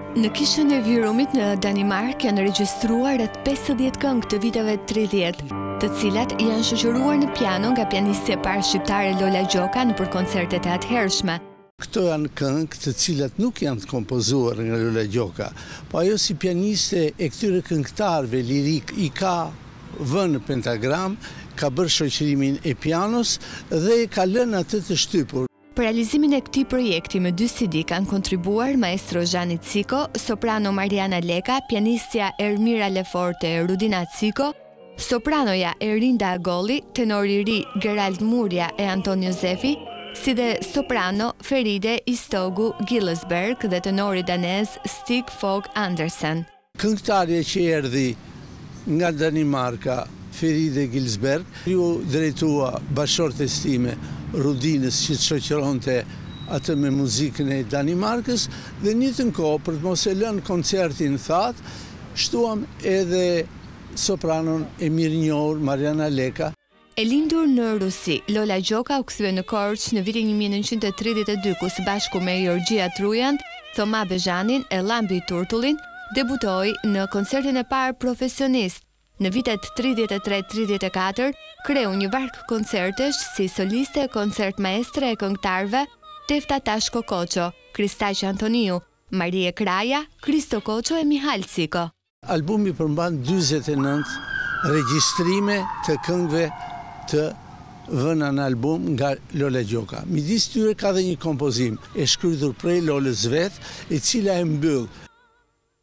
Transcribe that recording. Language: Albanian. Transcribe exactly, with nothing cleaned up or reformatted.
Në kishën e Virumit në Danimark janë regjistruar rreth pesëdhjetë këngë të viteve tridhjetë, të cilat janë shoqëruar në piano nga pianistja e parë shqiptare Lola Gjoka nëpër koncertet e atëhershme. Këto janë këngë të cilat nuk janë të kompozuar nga Lola Gjoka, po ajo si pianiste e këtyre këngëtarëve lirik i ka vënë në pentagram, ka bërë shoqërimin e pianos dhe ka lënë atë të shtypur. Për realizimin e këtij projekti me dy C D kanë kontribuar maestro Gianni Ciko, soprano Mariana Leka, pianistja Ermira Leforte e Rudina Ciko, sopranoja Erinda Agolli, tenori i ri Gerald Murja e Antonio Zefi, si dhe soprano Feride Istogu Gillesberg dhe tenori danez Stig Fogh Andersen. Këngëtarja që erdhi nga Danimarka, Feride Gillesberg, ju drejtua bashortes time Rudinës që të shoqëronte atë me muzikën e Danimarkës dhe një të kohë për të mos e lënë koncertin thatë, shtuam edhe sopranon e mirënjohur Mariana Leka. E lindur në Rusi, Lola Gjoka u kthye në Korçë në vitin një mijë e nëntëqind e tridhjetë e dy, ku së bashku me Jorgjia Trujan, Thoma Bezhanin e Llambi Turtullin, debutoi në koncertin e parë profesionist. Në vitet tridhjetë e tre tridhjetë e katër, kreu një varg koncertesh si soliste, koncert maestre e këngëtarëve Tefta Tashko Koço, Kristaq Antoniu, Marie Kraja, Kristo Koço e Mihal Ciko. Albumi përmban dyzet e nëntë regjistrime të këngëve të vëna në album nga Lola Gjoka. Midis tyre ka dhe një kompozim e shkruar prej Lolës vet, e cila e mbyll